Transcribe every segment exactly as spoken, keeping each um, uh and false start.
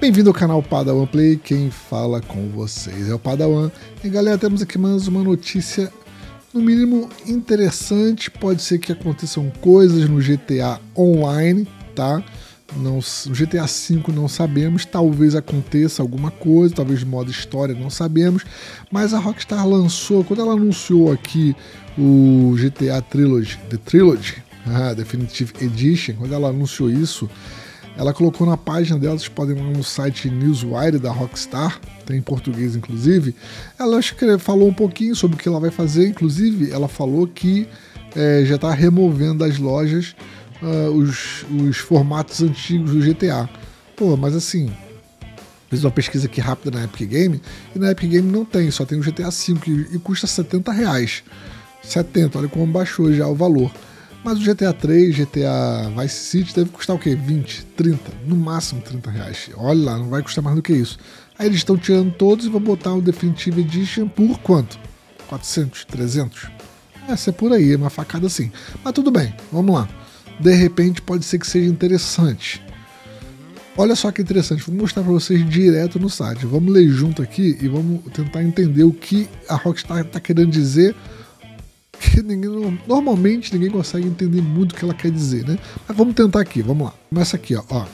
Bem-vindo ao canal Padawan Play, quem fala com vocês é o Padawan. E galera, temos aqui mais uma notícia, no mínimo interessante. Pode ser que aconteçam coisas no G T A Online, tá? Não, no G T A cinco não sabemos, talvez aconteça alguma coisa, talvez de modo história, não sabemos. Mas a Rockstar lançou, quando ela anunciou aqui o G T A Trilogy, The Trilogy, ah, Definitive Edition, quando ela anunciou isso, ela colocou na página dela, vocês podem ir lá no site Newswire da Rockstar, tem em português inclusive. Ela acho que falou um pouquinho sobre o que ela vai fazer, inclusive ela falou que é, já está removendo das lojas uh, os, os formatos antigos do G T A. Pô, mas assim, fiz uma pesquisa aqui rápida na Epic Game, e na Epic Game não tem, só tem o G T A cinco e, e custa setenta reais. setenta, olha como baixou já o valor. Mas o G T A três, G T A Vice City deve custar o quê? vinte, trinta, no máximo trinta reais. Olha lá, não vai custar mais do que isso. Aí eles estão tirando todos e vão botar o Definitive Edition por quanto? quatrocentos, trezentos? Essa é por aí, é uma facada assim. Mas tudo bem, vamos lá. De repente pode ser que seja interessante. Olha só que interessante, vou mostrar para vocês direto no site. Vamos ler junto aqui e vamos tentar entender o que a Rockstar está querendo dizer. Que ninguém, normalmente ninguém consegue entender muito o que ela quer dizer, né? Mas vamos tentar aqui, vamos lá. Começa aqui, ó, ó.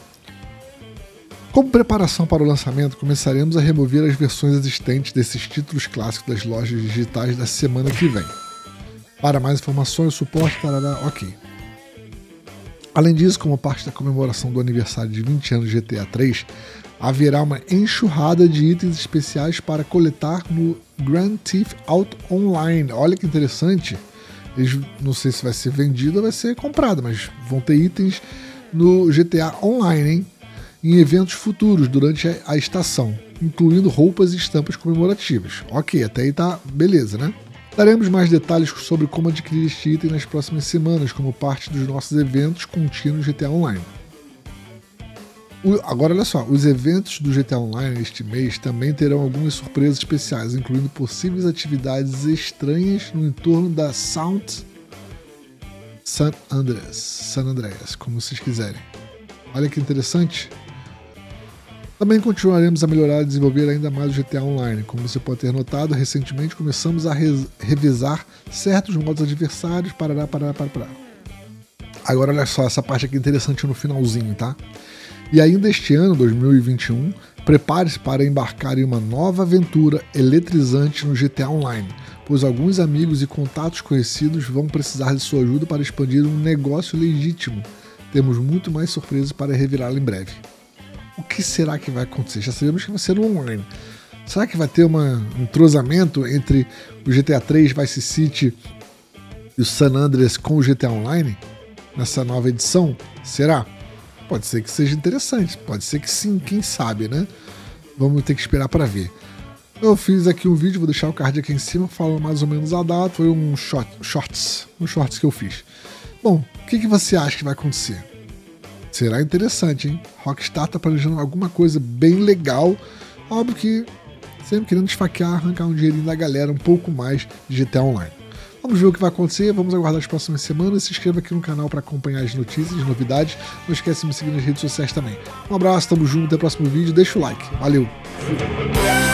Como preparação para o lançamento, começaremos a remover as versões existentes desses títulos clássicos das lojas digitais da semana que vem. Para mais informações, suporte, tarará, ok. Além disso, como parte da comemoração do aniversário de vinte anos de G T A três, haverá uma enxurrada de itens especiais para coletar no Grand Theft Auto Online. Olha que interessante. Eles, não sei se vai ser vendido ou vai ser comprado, mas vão ter itens no G T A Online, hein? Em eventos futuros durante a, a estação, incluindo roupas e estampas comemorativas. Ok, até aí tá beleza, né? Daremos mais detalhes sobre como adquirir este item nas próximas semanas, como parte dos nossos eventos contínuos G T A Online. Agora olha só, os eventos do G T A Online este mês também terão algumas surpresas especiais, incluindo possíveis atividades estranhas no entorno da Sound San Andreas, San Andreas, como vocês quiserem. Olha que interessante. Também continuaremos a melhorar e desenvolver ainda mais o G T A Online. Como você pode ter notado, recentemente começamos a re revisar certos modos adversários, parará, parará, parará, parará. Agora olha só, essa parte aqui é interessante no finalzinho, tá? E ainda este ano, dois mil e vinte e um, prepare-se para embarcar em uma nova aventura eletrizante no G T A Online, pois alguns amigos e contatos conhecidos vão precisar de sua ajuda para expandir um negócio legítimo. Temos muito mais surpresas para revelá-lo em breve. O que será que vai acontecer? Já sabemos que vai ser no online. Será que vai ter uma, um entrosamento entre o G T A três, Vice City e o San Andreas com o G T A Online nessa nova edição? Será? Pode ser que seja interessante, pode ser que sim, quem sabe, né? Vamos ter que esperar para ver. Eu fiz aqui um vídeo, vou deixar o card aqui em cima, falando mais ou menos a data, foi um short, shorts, um shorts que eu fiz. Bom, o que, que você acha que vai acontecer? Será interessante, hein? Rockstar tá planejando alguma coisa bem legal, óbvio que sempre querendo esfaquear, arrancar um dinheirinho da galera, um pouco mais de G T A Online. Vamos ver o que vai acontecer, vamos aguardar as próximas semanas. Se inscreva aqui no canal para acompanhar as notícias, as novidades. Não esquece de me seguir nas redes sociais também. Um abraço, tamo junto, até o próximo vídeo. Deixa o like. Valeu!